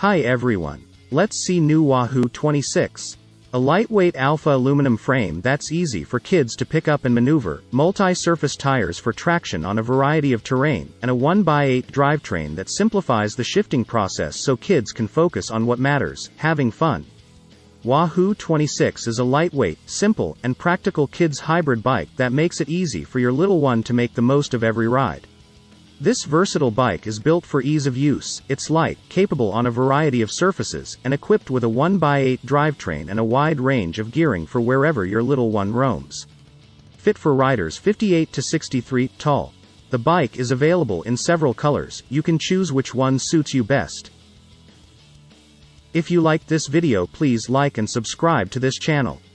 Hi everyone. Let's see new Wahoo 26. A lightweight alpha aluminum frame that's easy for kids to pick up and maneuver, multi-surface tires for traction on a variety of terrain, and a 1x8 drivetrain that simplifies the shifting process so kids can focus on what matters, having fun. Wahoo 26 is a lightweight, simple, and practical kids hybrid bike that makes it easy for your little one to make the most of every ride. This versatile bike is built for ease of use. It's light, capable on a variety of surfaces, and equipped with a 1x8 drivetrain and a wide range of gearing for wherever your little one roams. Fit for riders 58 to 63 tall. The bike is available in several colors. You can choose which one suits you best. If you liked this video, please like and subscribe to this channel.